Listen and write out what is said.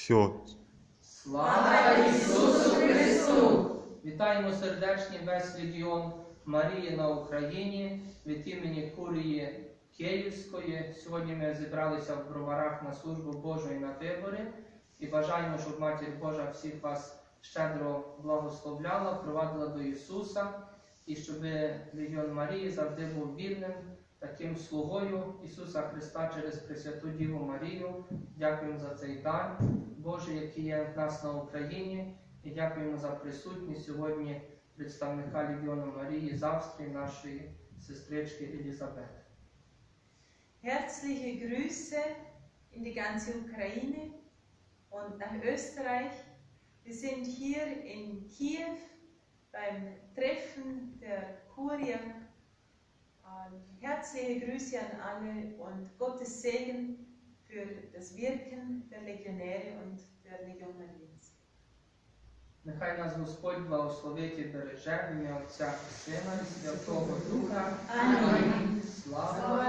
Все. Слава Ісусу Христу! Вітаємо сердечні весь легіон Марії на Україні від імені Курії Київської. Сьогодні ми зібралися в Броварах на службу Божу і на вибори. І бажаємо, щоб Матір Божа всіх вас щедро благословляла, провадила до Ісуса. І щоб легіон Марії завжди був вірним таким слугою Ісуса Христа через Пресвяту Діву Марію. Дякуємо за цей дар Божий, який є в нас на Україні. І дякуємо за присутність сьогодні представника Легіону Марії з Австрії, нашої сестрички Елізабети. Herzliche Grüße in die ganze Ukraine und nach Österreich. Wir sind hier in Kiew beim Treffen der Kurie. Herzliche Grüße an alle und Gottes Segen für das Wirken der Legionäre und der Legion Mariens. Нехай нас Господь благословить і береже в ім'я Отця і Сина і Святого Духа. Амінь. Слава